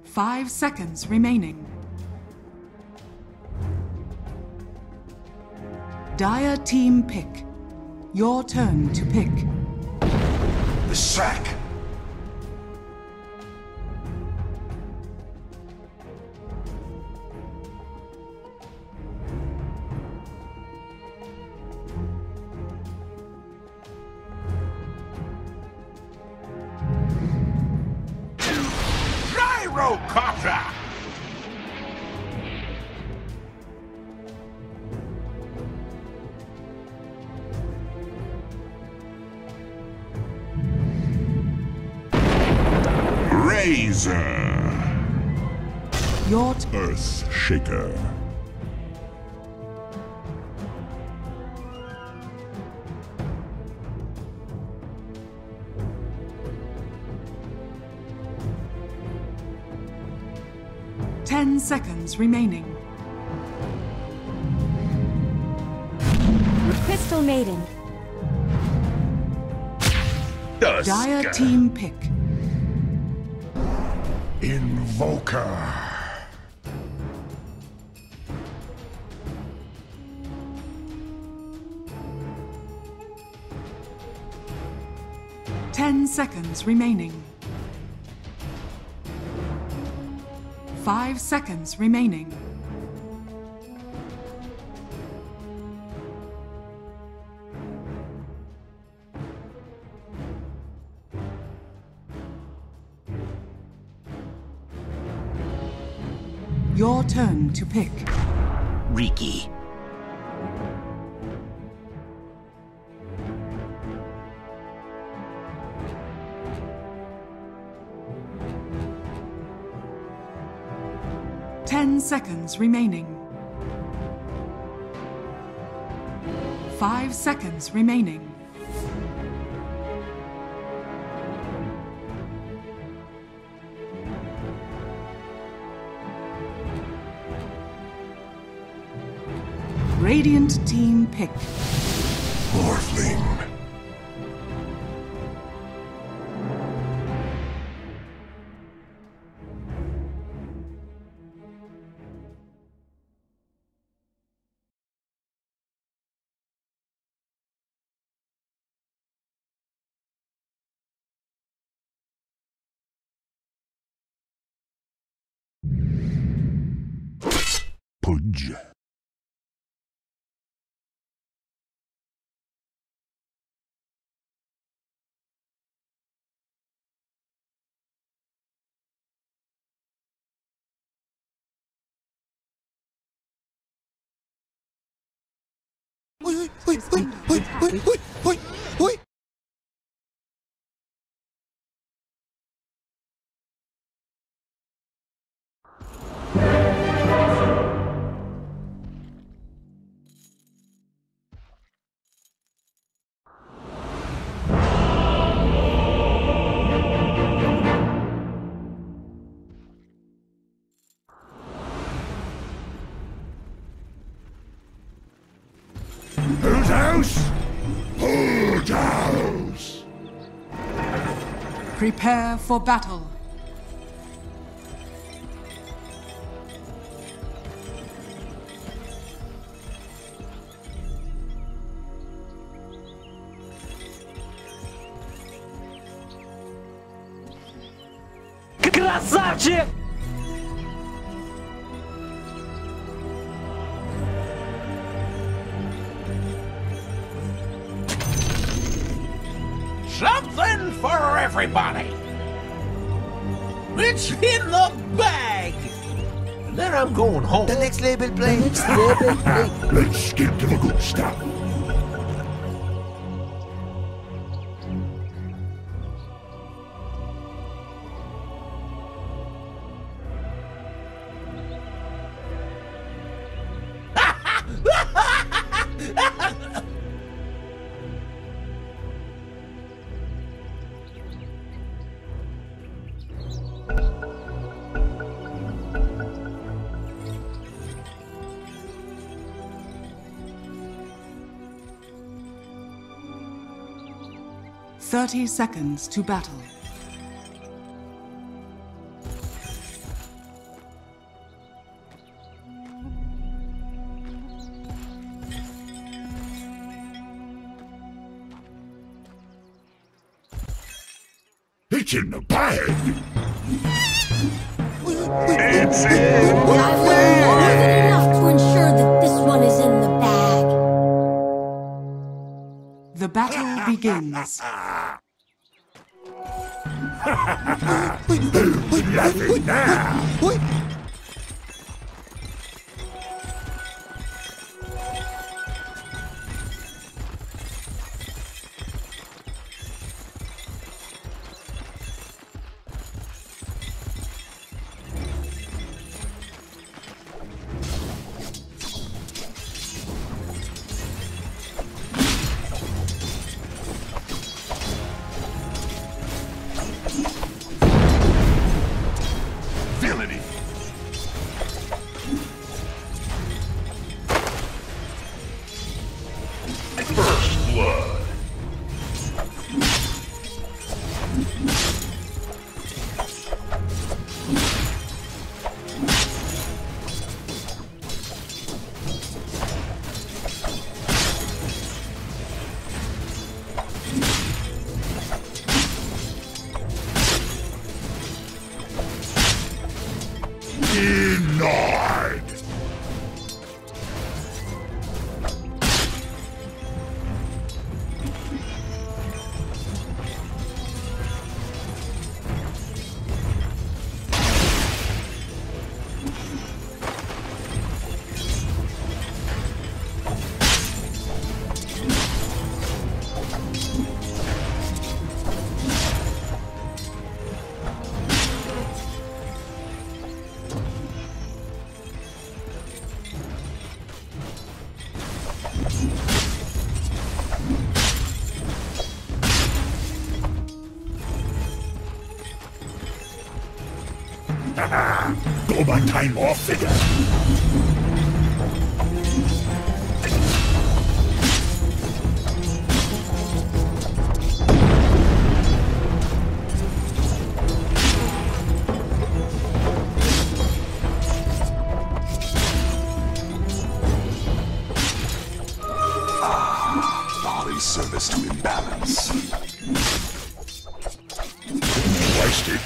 5 seconds remaining. Dire team pick. Your turn to pick. The sack. Gyrocopter! Razor! Your Earth Shaker. seconds remaining. Crystal Maiden. Dire team pick. Invoker. Seconds remaining. 5 seconds remaining. Your turn to pick. Riki. Seconds remaining. 5 seconds remaining. Radiant team pick. Morphling. Pudge. Oi. Whose house? Whose house? Prepare for battle. Красавчик! Something for everybody. It's in the bag. And then I'm going home. The next label play. Let's get to the good stuff. Thirty seconds to battle. It's in the bag. I've learned more than enough to ensure that this one is in the bag. The battle begins. Laughing now. Villainy. First blood. Denied. Go my time off figure. Body service to imbalance. Wasted.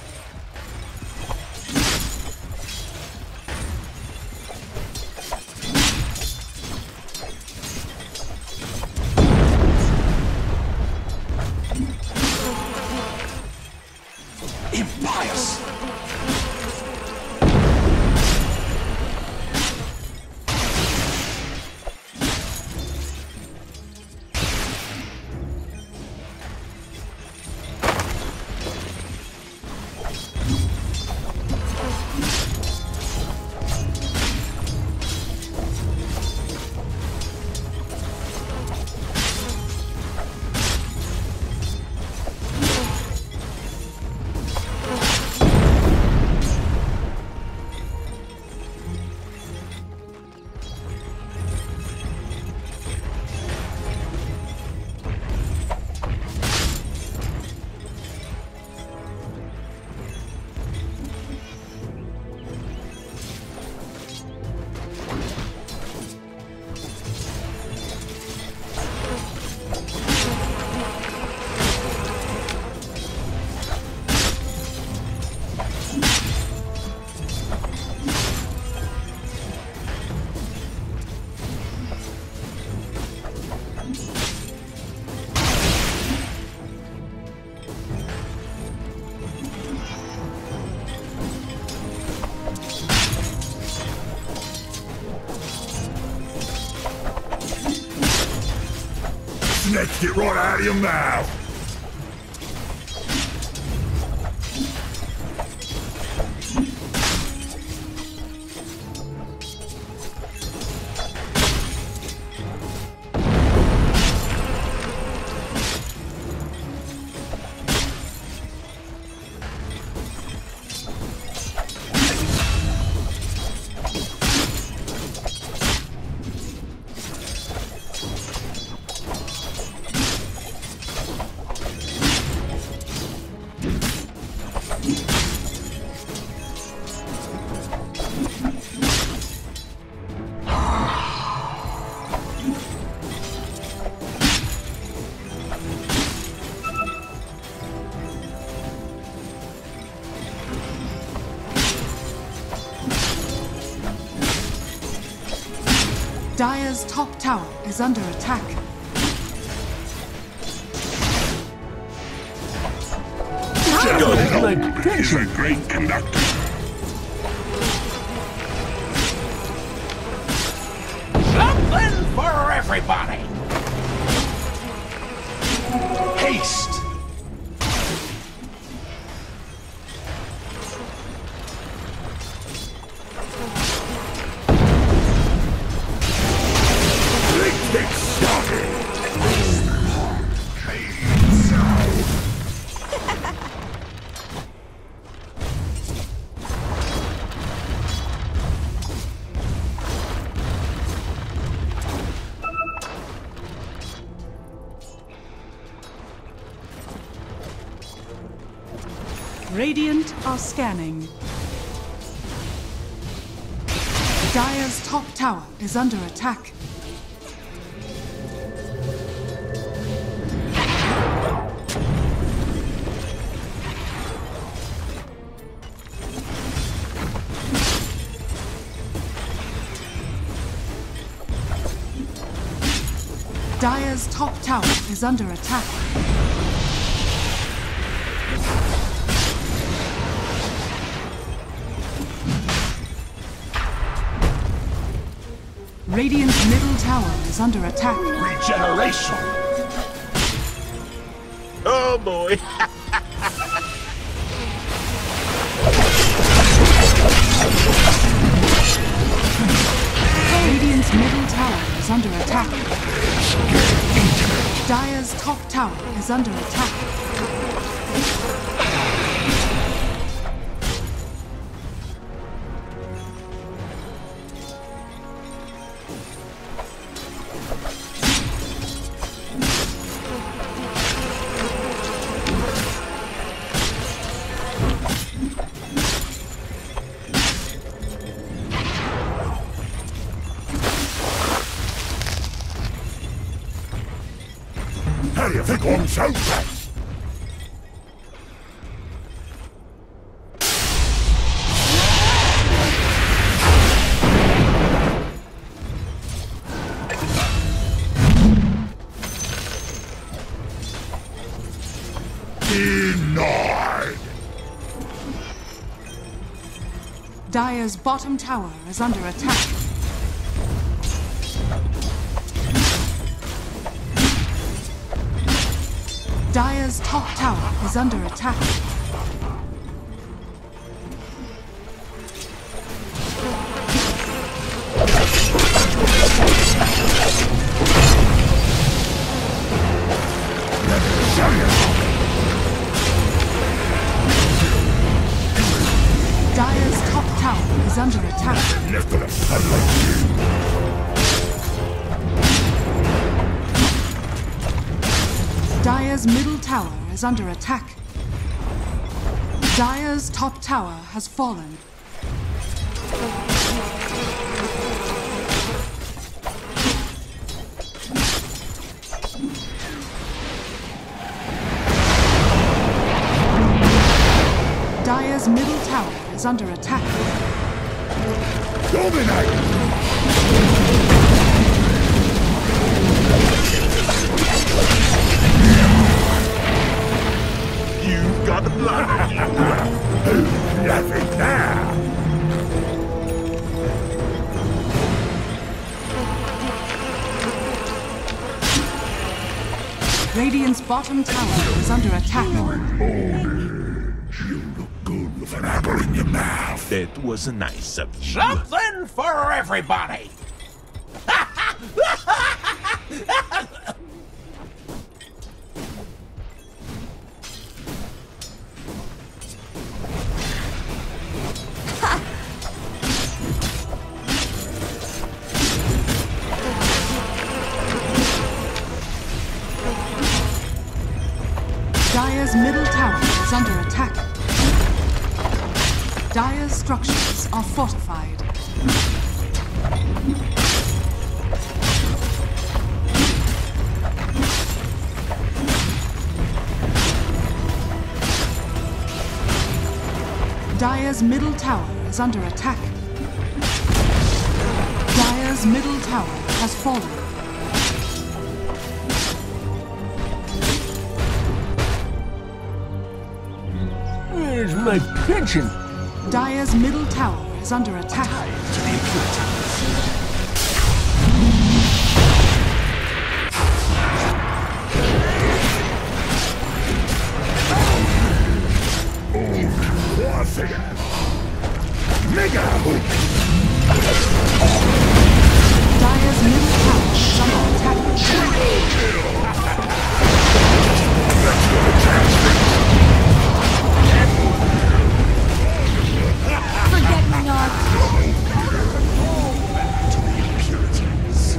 Impious. Snatched it right out of your mouth. Dire's top tower is under attack. He's a great conductor. Something for everybody. Haste. Let's get started. Radiant are scanning. Dire's top tower is under attack. Dire's top tower is under attack. Radiant's middle tower is under attack. Regeneration. Oh boy. Radiant's middle tower is under attack. Dire's top tower is under attack. How do you think I'm so fast? Denied. Dire's bottom tower is under attack. Dire's top tower is under attack. Dire's top tower is under attack. Nicholas, I like you. Dire's middle tower is under attack. Dire's top tower has fallen. Dire's middle tower is under attack. Dominate! You've got the blood. Who's laughing now? Radiant's bottom tower is under attack. You look good with an apple in your mouth. That was nice of you. Something for everybody. Dire's middle tower is under attack. Dire's structures are fortified. Dire's middle tower is under attack. Dire's middle tower has fallen. Where's my pension? Dire's middle tower is under attack. To the impurities. Mega hook! Dire's middle tower is under attack. Forget me not. To the impurities.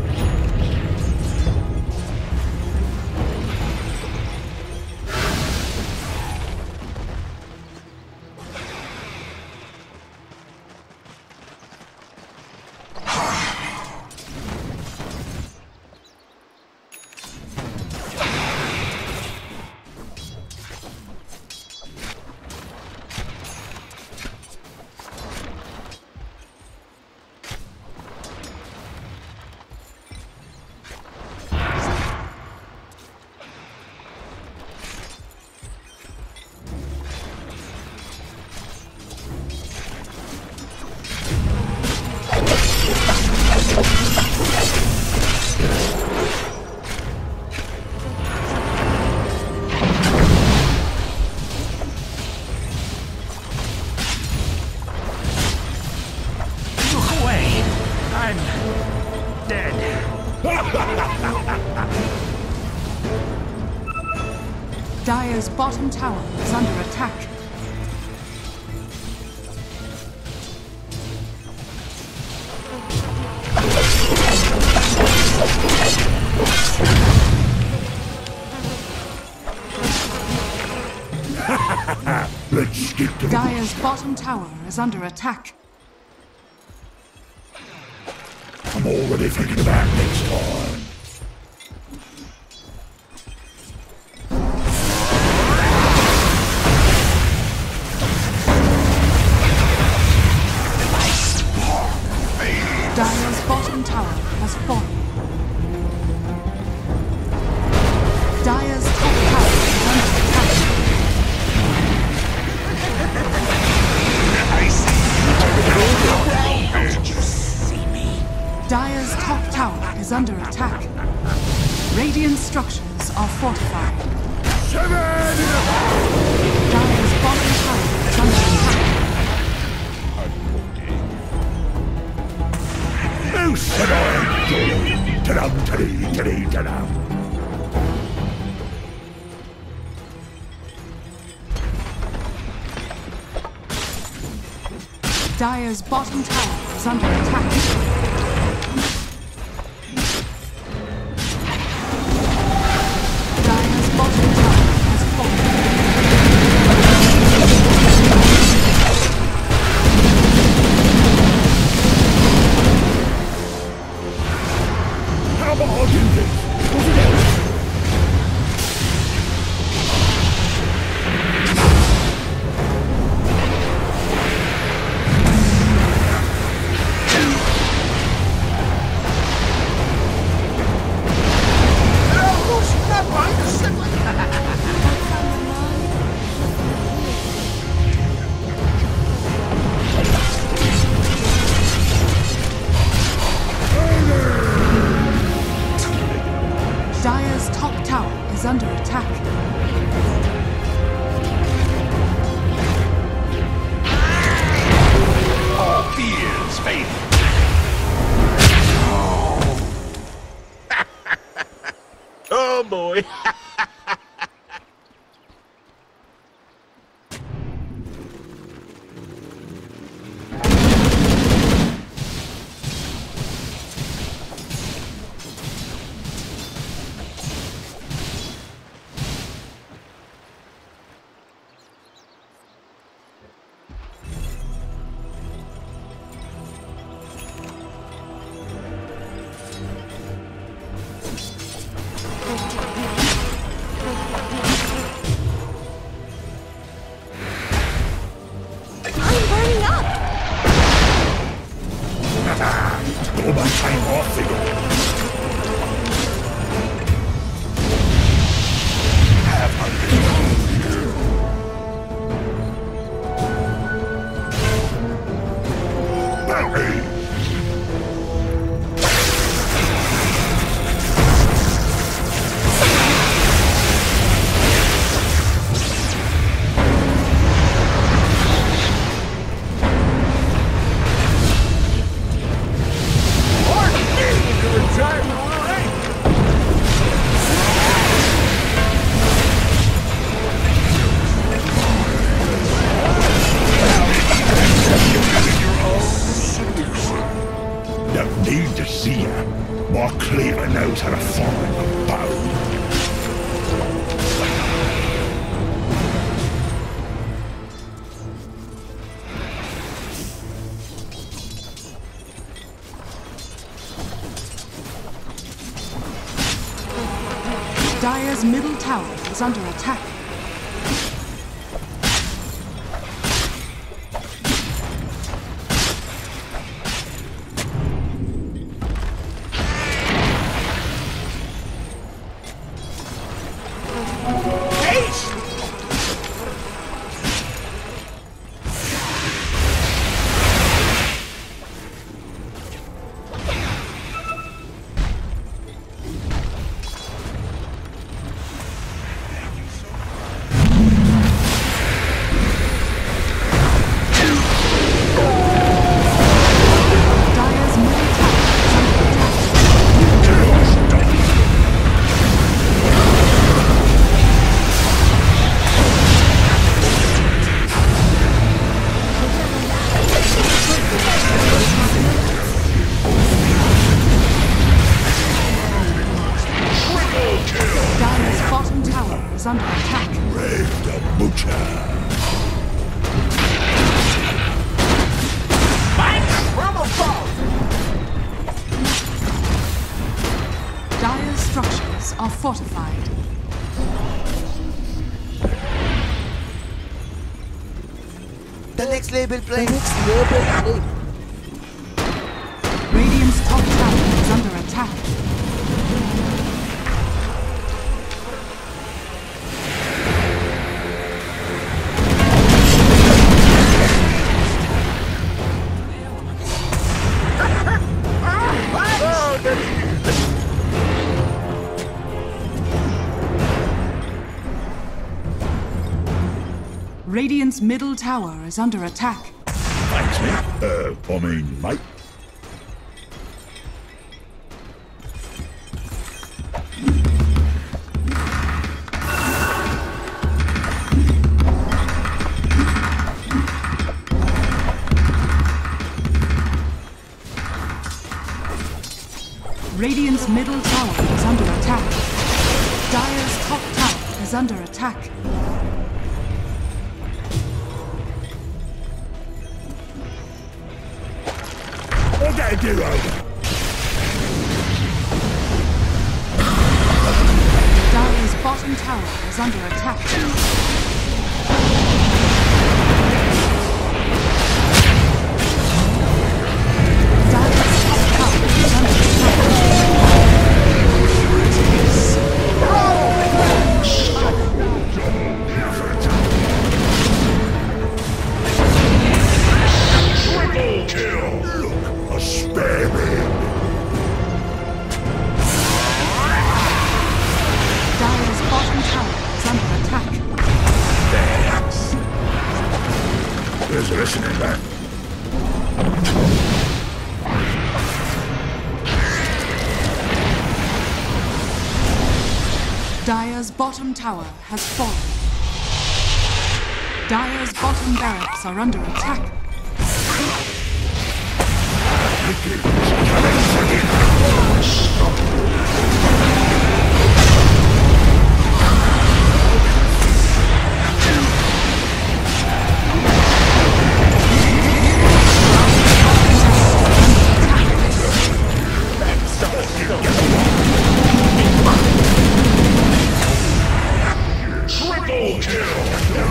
Look away. I'm dead. Dire's bottom tower is under attack. Let's skip to the... Dire's bottom tower is under attack. I'm already thinking about next time. Dire's bottom tower has fallen. Dire's top tower is under attack. I see. How did you see me? Dire's top tower is under attack. Radiant structures are fortified. Dire's bottom tower is under attack. No said Ta-dum, ta-dee, ta-dee, ta-dum. Dire's bottom tower is under attack. Dire's bottom tower has fallen. How about you this? Put it out. terraforming bound. Dire's middle tower is under attack. Is under attack. Raid the Butcher. From above! Dire's structures are fortified. The next label play. Radiant's top tower is under attack. Radiant's middle tower is under attack. Thanks, mate. Radiant's middle tower is under attack. Dire's top tower is under attack. What did I do over? Dire's bottom tower is under attack. Dire's top tower is under attack. Triple kill! Look, a spare me! Dire's bottom tower is under attack. Thanks. Who's listening, man? Dire's bottom tower has fallen. Dire's bottom barracks are under attack. Triple kill!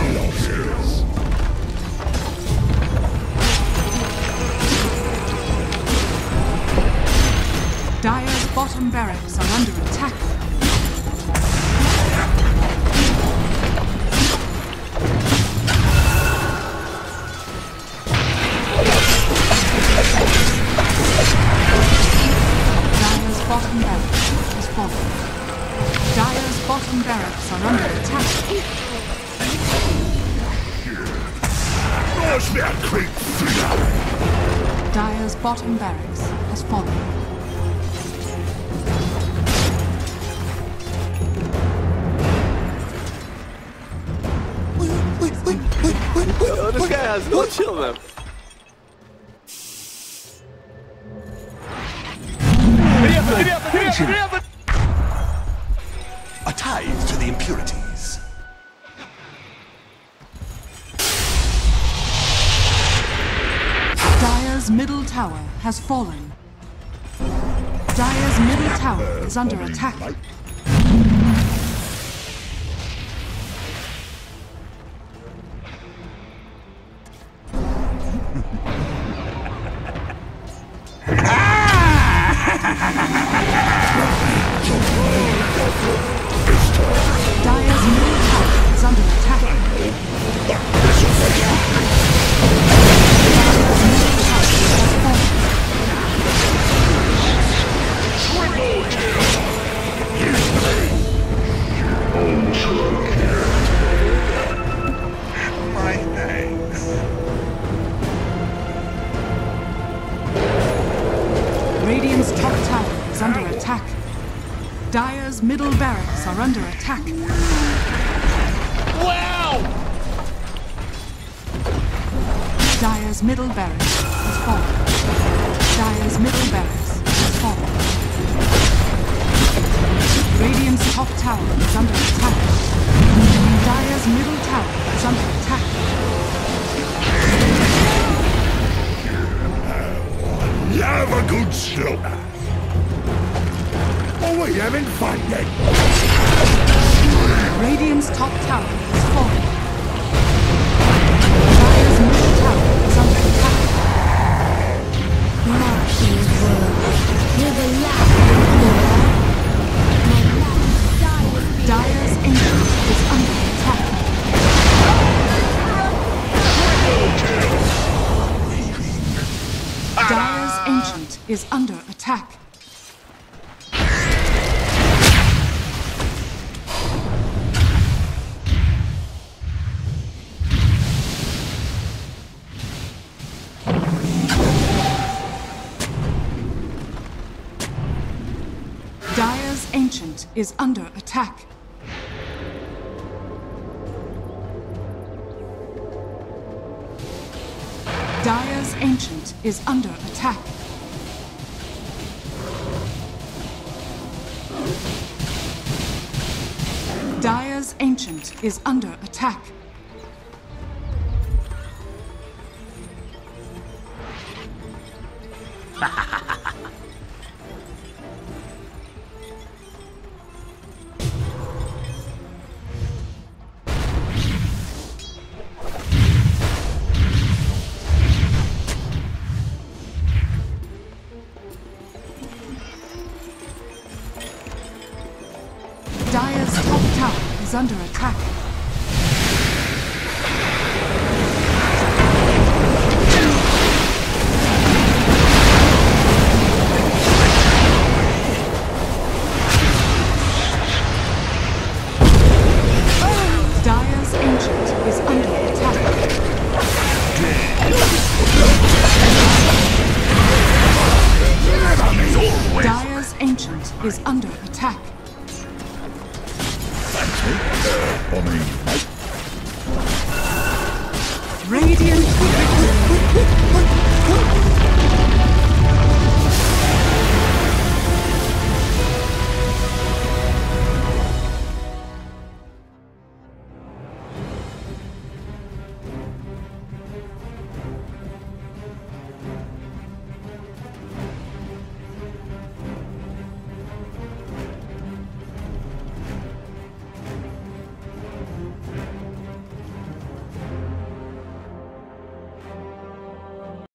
Dire's bottom barracks are under attack. Dire's bottom barracks is falling. Dire's bottom barracks are under attack. Watch me a creep through. Dire's bottom barracks has fallen. Yo, this guy has no chill, man. Hurry up. A tithe to the impurities. Dire's middle tower has fallen. Dire's middle tower is under attack. Dire's middle tower is under attack. Dire's middle tower has fallen. My thanks. Radiant's top tower is under attack. Dire's middle barracks are under attack. Wow! Dire's middle barracks has fallen. Dire's middle barracks has fallen. Radiant's top tower is under attack. Dire's middle tower is under attack. Love a good slaughter. Oh, we haven't fun yet. Radiant's top tower is fallen. Dire's middle tower is under attack. Mark these words. You're the last of Dire's ancient is under attack. Dire's ancient is under attack. Dire's ancient is under attack. Dire's ancient is under attack. Dire's ancient is under attack. Dire's top tower is under attack. Dire's ancient is under attack. Dire's ancient is under attack. Radiant victory!